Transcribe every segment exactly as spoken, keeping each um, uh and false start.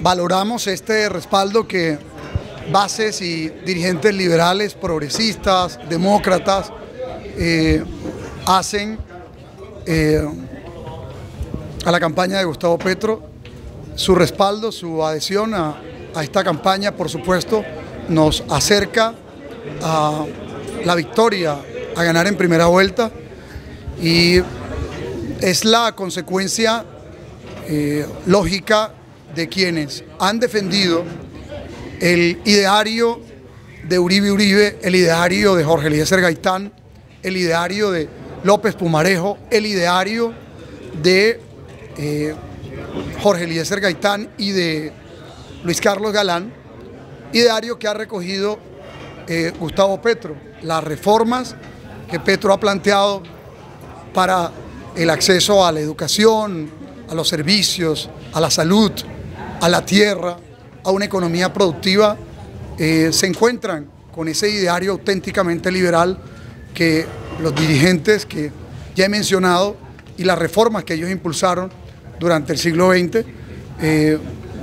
valoramos este respaldo que bases y dirigentes liberales, progresistas, demócratas eh, hacen eh, a la campaña de Gustavo Petro. Su respaldo, su adhesión a, a esta campaña, por supuesto, nos acerca a la victoria, a ganar en primera vuelta, y es la consecuencia eh, lógica de quienes han defendido el ideario de Uribe Uribe, el ideario de Jorge Eliezer Gaitán, el ideario de López Pumarejo, el ideario de eh, Jorge Eliezer Gaitán y de Luis Carlos Galán, ideario que ha recogido eh, Gustavo Petro, las reformas que Petro ha planteado para el acceso a la educación, a los servicios, a la salud, a la tierra, a una economía productiva, eh, se encuentran con ese ideario auténticamente liberal que los dirigentes que ya he mencionado y las reformas que ellos impulsaron durante el siglo veinte, eh,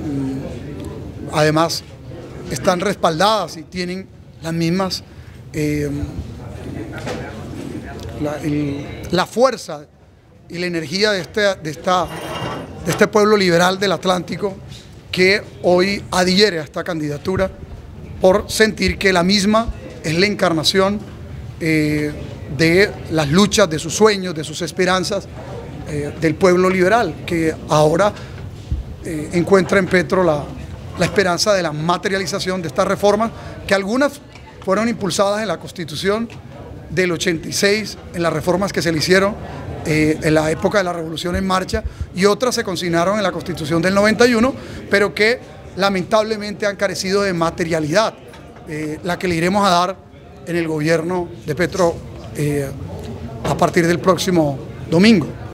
además están respaldadas y tienen las mismas, eh, la, el, la fuerza y la energía de este, de, esta, de este pueblo liberal del Atlántico, que hoy adhiere a esta candidatura por sentir que la misma es la encarnación eh, de las luchas, de sus sueños, de sus esperanzas eh, del pueblo liberal, que ahora eh, encuentra en Petro la, la esperanza de la materialización de estas reformas, que algunas fueron impulsadas en la Constitución del ochenta y seis, en las reformas que se le hicieron Eh, en la época de la Revolución en Marcha, y otras se consignaron en la Constitución del noventa y uno, pero que lamentablemente han carecido de materialidad, eh, la que le iremos a dar en el gobierno de Petro eh, a partir del próximo domingo.